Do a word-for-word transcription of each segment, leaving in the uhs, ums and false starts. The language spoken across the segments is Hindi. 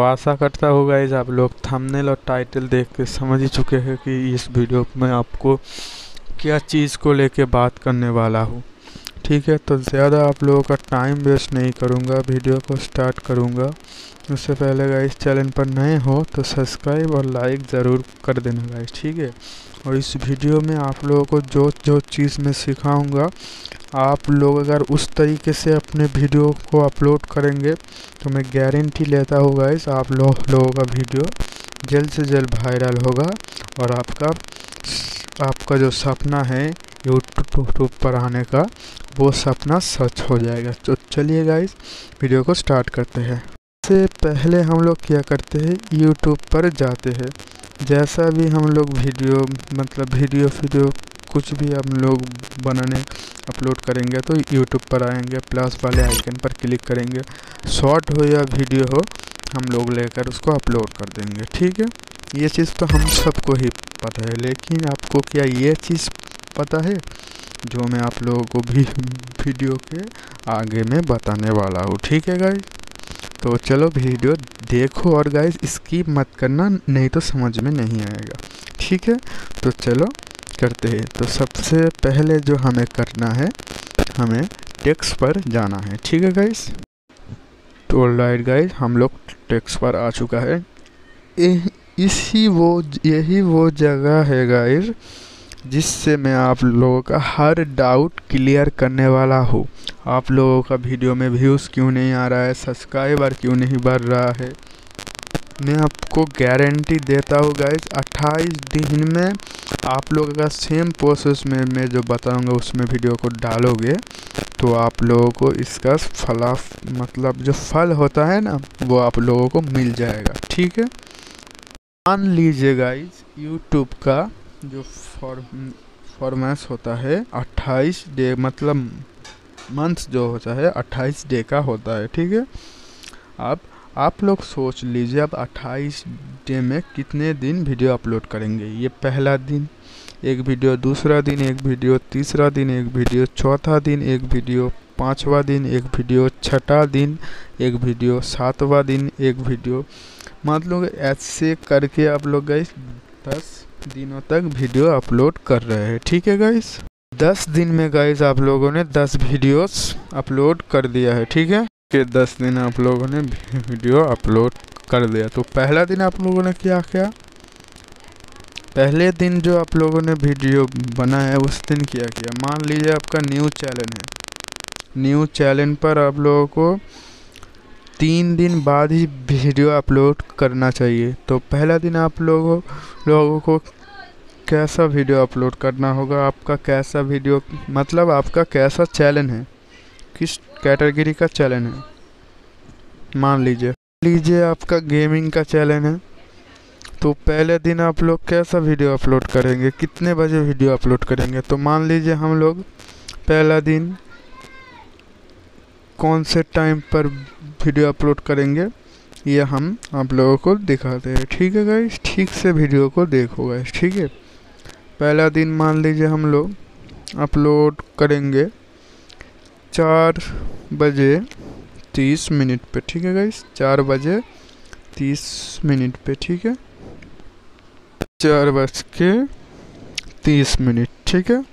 आशा करता हूँ गाइस आप लोग थंबनेल और टाइटल देख के समझ ही चुके हैं कि इस वीडियो में आपको क्या चीज़ को लेके बात करने वाला हूँ। ठीक है, तो ज़्यादा आप लोगों का टाइम वेस्ट नहीं करूँगा, वीडियो को स्टार्ट करूँगा। उससे पहले गाइस चैनल पर नए हो तो सब्सक्राइब और लाइक ज़रूर कर देना गाइस, ठीक है। और इस वीडियो में आप लोगों को जो जो चीज़ मैं सिखाऊंगा, आप लोग अगर उस तरीके से अपने वीडियो को अपलोड करेंगे तो मैं गारंटी लेता हूँ गाइस आप लो, लोगों का वीडियो जल्द से जल्द वायरल होगा और आपका आपका जो सपना है यूट्यूब पर आने का, वो सपना सच हो जाएगा। तो चलिए गाइस वीडियो को स्टार्ट करते हैं। इससे पहले हम लोग क्या करते हैं, यूट्यूब पर जाते हैं। जैसा भी हम लोग वीडियो मतलब वीडियो वीडियो कुछ भी हम लोग बनाने अपलोड करेंगे तो यूट्यूब पर आएंगे, प्लस वाले आइकन पर क्लिक करेंगे, शॉर्ट हो या वीडियो हो हम लोग लेकर उसको अपलोड कर देंगे। ठीक है, ये चीज़ तो हम सबको ही पता है, लेकिन आपको क्या ये चीज़ पता है जो मैं आप लोगों को भी वीडियो के आगे में बताने वाला हूँ। ठीक है गाइस, तो चलो वीडियो देखो और गाइस स्किप मत करना, नहीं तो समझ में नहीं आएगा। ठीक है, तो चलो करते हैं। तो सबसे पहले जो हमें करना है, हमें टेक्स्ट पर जाना है। ठीक है गाइस, तो ऑलराइट गाइस हम लोग टेक्स्ट पर आ चुका है। इसी वो यही वो जगह है गाइस जिससे मैं आप लोगों का हर डाउट क्लियर करने वाला हूँ। आप लोगों का वीडियो में व्यूज़ क्यों नहीं आ रहा है, सब्सक्राइबर क्यों नहीं बढ़ रहा है, मैं आपको गारंटी देता हूँ गाइस अट्ठाईस दिन में आप लोग अगर सेम प्रोसेस में मैं जो बताऊँगा उसमें वीडियो को डालोगे तो आप लोगों को इसका फला मतलब जो फल होता है ना वो आप लोगों को मिल जाएगा। ठीक है, मान लीजिए गाइस यूट्यूब का जो फॉर्म फॉर्मेस होता है अट्ठाईस डे मतलब मंथ जो होता है अट्ठाईस डे का होता है। ठीक है, आप आप लोग सोच लीजिए अब अट्ठाईस डे में कितने दिन वीडियो अपलोड करेंगे। ये पहला दिन एक वीडियो, दूसरा दिन एक वीडियो, तीसरा दिन एक वीडियो, चौथा दिन एक वीडियो, पांचवा दिन एक वीडियो, छठा दिन एक वीडियो, सातवां दिन एक वीडियो, मतलब ऐसे करके आप लोग गाइस दस दिनों तक वीडियो अपलोड कर रहे हैं। ठीक है गाइस, दस दिन में गाइस आप लोगों ने दस वीडियोस अपलोड कर दिया है। ठीक है, कि दस दिन आप लोगों ने वीडियो अपलोड कर दिया। तो पहला दिन आप लोगों ने क्या किया, पहले दिन जो आप लोगों ने वीडियो बनाया उस दिन क्या किया, मान लीजिए आपका न्यू चैनल है, न्यू चैनल पर आप लोगों को तीन दिन बाद ही वीडियो अपलोड करना चाहिए। तो पहला दिन आप लोगों लोगों को कैसा वीडियो अपलोड करना होगा, आपका कैसा वीडियो मतलब आपका कैसा चैनल है, किस कैटेगरी का चैनल है। मान लीजिए लीजिए आपका गेमिंग का चैनल है, तो पहले दिन आप लोग कैसा वीडियो अपलोड करेंगे, कितने बजे वीडियो अपलोड करेंगे। तो मान लीजिए हम लोग पहला दिन कौन से टाइम पर वीडियो अपलोड करेंगे ये हम आप लोगों को दिखाते हैं। ठीक है गाइस, ठीक से वीडियो को देखो गाइस। ठीक है, पहला दिन मान लीजिए हम लोग अपलोड करेंगे चार बजे तीस मिनट पे। ठीक है गाइस, चार बजे तीस मिनट पे। ठीक है, चार बज के तीस मिनट। ठीक है,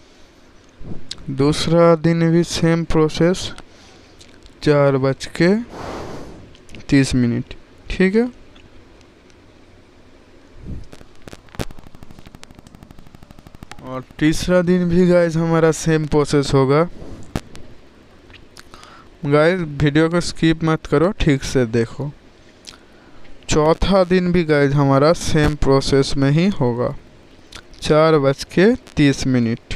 दूसरा दिन भी सेम प्रोसेस, चार बज के तीस मिनट। ठीक है, और तीसरा दिन भी गाइस हमारा सेम प्रोसेस होगा। गाइस वीडियो को स्किप मत करो, ठीक से देखो। चौथा दिन भी गाइस हमारा सेम प्रोसेस में ही होगा, चार बज के तीस मिनट,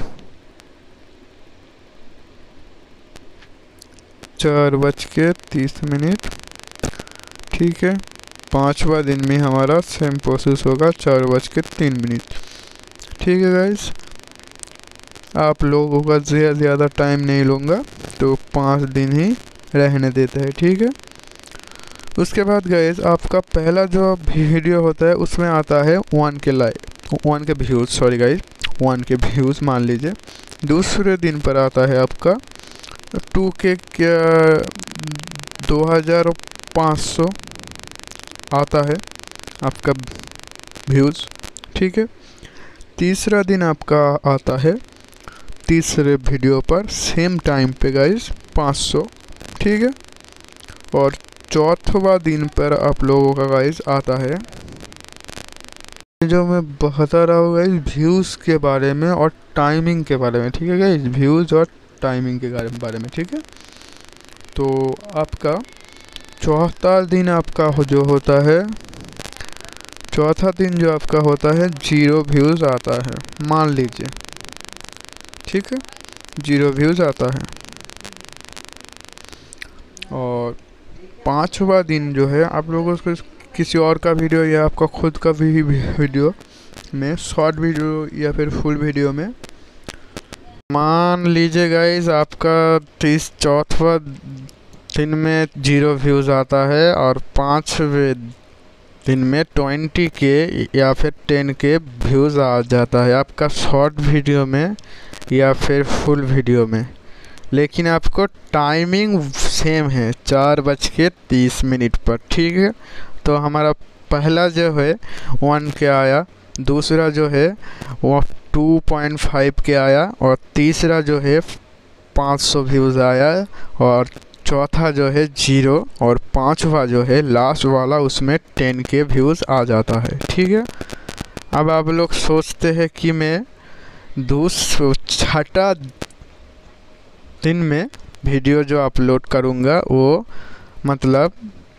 चार बज के तीस मिनट। ठीक है, पांचवा दिन में हमारा सेम प्रोसेस होगा, चार बज के तीन मिनट। ठीक है गाइस, आप लोगों का ज़्यादा टाइम नहीं लूँगा तो पाँच दिन ही रहने देते हैं। ठीक है, उसके बाद गाइस आपका पहला जो वीडियो होता है उसमें आता है one K like one K views sorry guys one K views मान लीजिए। दूसरे दिन पर आता है आपका टू के क्या दो हज़ार पाँच सौ आता है आपका व्यूज़, ठीक है। तीसरा दिन आपका आता है तीसरे वीडियो पर सेम टाइम पे गाइस पाँच सौ, ठीक है। और चौथवा दिन पर आप लोगों का गाइस आता है जो मैं बता रहा हूँ गाइस व्यूज़ के बारे में और टाइमिंग के बारे में, ठीक है गाइस, व्यूज़ और टाइमिंग के बारे में, ठीक है। तो आपका चौथा दिन आपका हो जो होता है चौथा दिन जो आपका होता है जीरो व्यूज़ आता है, मान लीजिए, ठीक है, जीरो व्यूज़ आता है। और पांचवा दिन जो है आप लोगों को किसी और का वीडियो या आपका खुद का भी वीडियो में, शॉर्ट वीडियो या फिर फुल वीडियो में, मान लीजिए गाइस आपका तीस चौथा दिन में जीरो व्यूज़ आता है और पाँचवें दिन में ट्वेंटी के या फिर टेन के व्यूज़ आ जाता है आपका शॉर्ट वीडियो में या फिर फुल वीडियो में। लेकिन आपको टाइमिंग सेम है, चार बज के तीस मिनट पर, ठीक है। तो हमारा पहला जो है वन के आया, दूसरा जो है वो टू पॉइंट फाइव के आया और तीसरा जो है पाँच सौ व्यूज़ आया और चौथा जो है जीरो और पांचवा जो है लास्ट वाला उसमें टेन के व्यूज़ आ जाता है, ठीक है। अब आप लोग सोचते हैं कि मैं दूस छठा दिन में वीडियो जो अपलोड करूँगा वो मतलब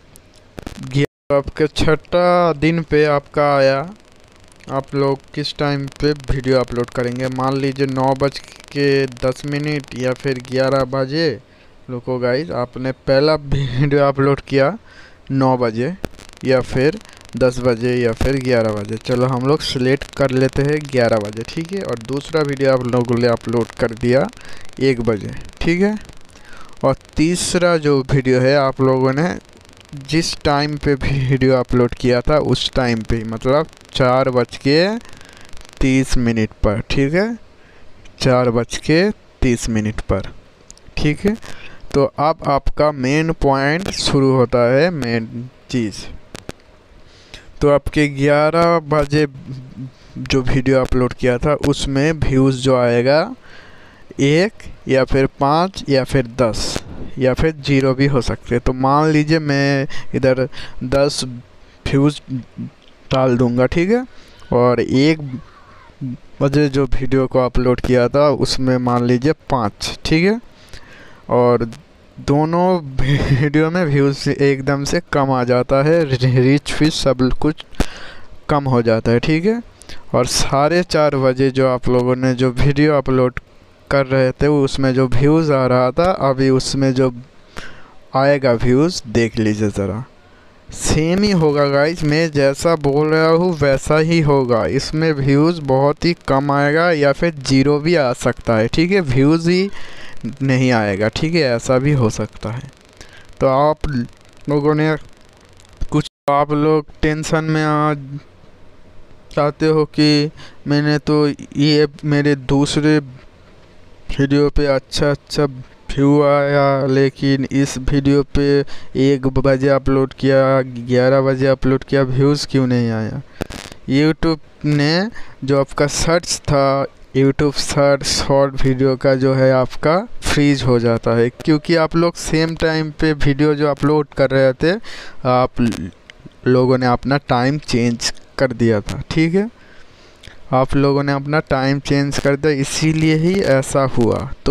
आपके छठा दिन पे आपका आया, आप लोग किस टाइम पे वीडियो अपलोड करेंगे, मान लीजिए नौ बज के दस मिनट या फिर ग्यारह बजे। लोगों गाइस आपने पहला वीडियो अपलोड किया नौ बजे या फिर दस बजे या फिर ग्यारह बजे, चलो हम लोग सिलेक्ट कर लेते हैं ग्यारह बजे, ठीक है। और दूसरा वीडियो आप लोगों ने अपलोड कर दिया एक बजे, ठीक है। और तीसरा जो वीडियो है आप लोगों ने जिस टाइम पे वीडियो अपलोड किया था उस टाइम पे, मतलब चार बज के तीस मिनट पर, ठीक है, चार बज के तीस मिनट पर, ठीक है। तो अब आपका मेन पॉइंट शुरू होता है, मेन चीज़। तो आपके ग्यारह बजे जो वीडियो अपलोड किया था उसमें व्यूज़ जो आएगा एक या फिर पाँच या फिर दस या फिर जीरो भी हो सकते हैं। तो मान लीजिए मैं इधर दस व्यूज़ डाल दूंगा, ठीक है। और एक बजे जो वीडियो को अपलोड किया था उसमें मान लीजिए पाँच, ठीक है। और दोनों वीडियो में व्यूज़ एकदम से कम आ जाता है, रीच फिश सब कुछ कम हो जाता है, ठीक है। और साढ़े चार बजे जो आप लोगों ने जो वीडियो अपलोड कर रहे थे उसमें जो व्यूज़ आ रहा था, अभी उसमें जो आएगा व्यूज़ देख लीजिए ज़रा, सेम ही होगा गाइस, मैं जैसा बोल रहा हूँ वैसा ही होगा। इसमें व्यूज़ बहुत ही कम आएगा या फिर जीरो भी आ सकता है, ठीक है, व्यूज़ ही नहीं आएगा, ठीक है, ऐसा भी हो सकता है। तो आप लोगों ने कुछ आप लोग टेंशन में आ चाहते हो कि मैंने तो ये मेरे दूसरे वीडियो पे अच्छा अच्छा व्यू आया लेकिन इस वीडियो पे एक बजे अपलोड किया, ग्यारह बजे अपलोड किया, व्यूज़ क्यों नहीं आया। यूट्यूब ने जो आपका सर्च था, यूट्यूब सर्च शॉर्ट वीडियो का जो है आपका फ्रीज हो जाता है, क्योंकि आप लोग सेम टाइम पे वीडियो जो अपलोड कर रहे थे आप लोगों ने अपना टाइम चेंज कर दिया था, ठीक है, आप लोगों ने अपना टाइम चेंज कर दिया, इसीलिए ही ऐसा हुआ। तो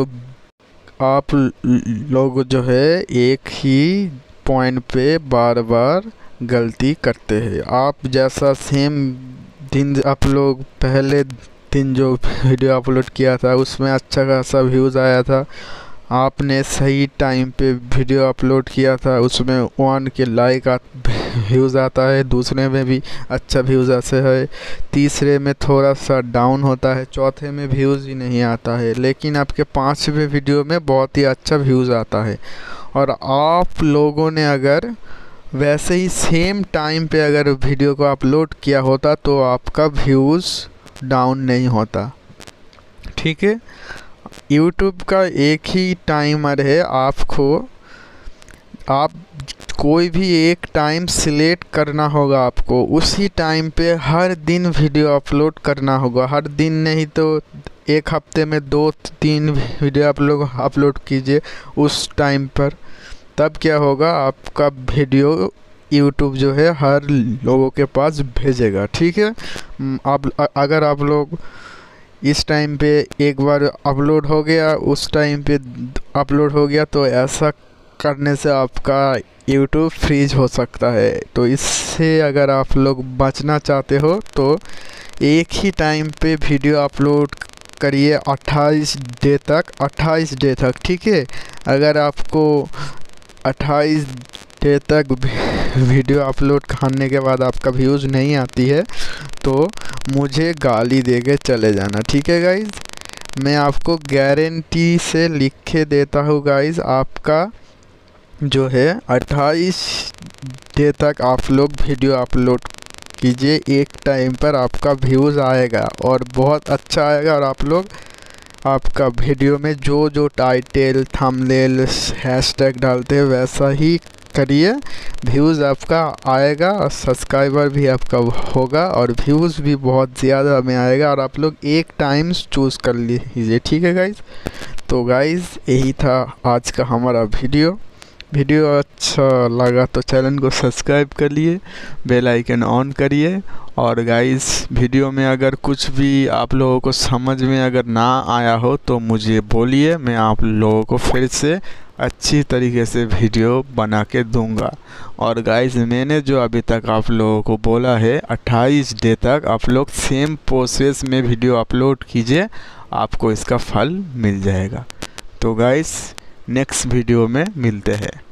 आप लोग जो है एक ही पॉइंट पे बार बार गलती करते हैं। आप जैसा सेम दिन आप लोग पहले दिन जो वीडियो अपलोड किया था उसमें अच्छा खासा व्यूज़ आया था, आपने सही टाइम पे वीडियो अपलोड किया था, उसमें वन के लाइक व्यूज़ आता है, दूसरे में भी अच्छा व्यूज़ ऐसे है, तीसरे में थोड़ा सा डाउन होता है, चौथे में व्यूज़ ही नहीं आता है, लेकिन आपके पाँचवें वीडियो में बहुत ही अच्छा व्यूज़ आता है। और आप लोगों ने अगर वैसे ही सेम टाइम पे अगर वीडियो को अपलोड किया होता तो आपका व्यूज़ डाउन नहीं होता, ठीक है। यूट्यूब का एक ही टाइमर है, आपको आप कोई भी एक टाइम सिलेक्ट करना होगा आपको, उसी टाइम पे हर दिन वीडियो अपलोड करना होगा। हर दिन नहीं तो एक हफ्ते में दो तीन वीडियो आप लोग अपलोड कीजिए उस टाइम पर, तब क्या होगा आपका वीडियो यूट्यूब जो है हर लोगों के पास भेजेगा। ठीक है, आप अगर आप लोग इस टाइम पे एक बार अपलोड हो गया, उस टाइम पे अपलोड हो गया, तो ऐसा करने से आपका यूट्यूब फ्रीज हो सकता है। तो इससे अगर आप लोग बचना चाहते हो तो एक ही टाइम पे वीडियो अपलोड करिए अट्ठाईस डे तक अट्ठाईस डे तक ठीक है। अगर आपको अट्ठाईस डे तक वीडियो अपलोड करने के बाद आपका व्यूज़ नहीं आती है तो मुझे गाली दे के चले जाना। ठीक है गाइज़, मैं आपको गारंटी से लिख के देता हूँ गाइज़, आपका जो है अट्ठाईस डे तक आप लोग वीडियो अपलोड कीजिए, एक टाइम पर आपका व्यूज़ आएगा और बहुत अच्छा आएगा। और आप लोग आपका वीडियो में जो जो टाइटल थंबनेल हैशटैग डालते हैं वैसा ही करिए, व्यूज़ आपका आएगा और सब्सक्राइबर भी आपका होगा और व्यूज़ भी बहुत ज़्यादा में आएगा। और आप लोग एक टाइम चूज़ कर लीजिए। ठीक है गाइज़, तो गाइज़ यही था आज का हमारा वीडियो। वीडियो अच्छा लगा तो चैनल को सब्सक्राइब कर लिए, बेल आइकन ऑन करिए। और गाइस वीडियो में अगर कुछ भी आप लोगों को समझ में अगर ना आया हो तो मुझे बोलिए, मैं आप लोगों को फिर से अच्छी तरीके से वीडियो बना के दूंगा। और गाइस मैंने जो अभी तक आप लोगों को बोला है अट्ठाईस डे तक आप लोग सेम प्रोसेस में वीडियो अपलोड कीजिए, आपको इसका फल मिल जाएगा। तो गाइस नेक्स्ट वीडियो में मिलते हैं।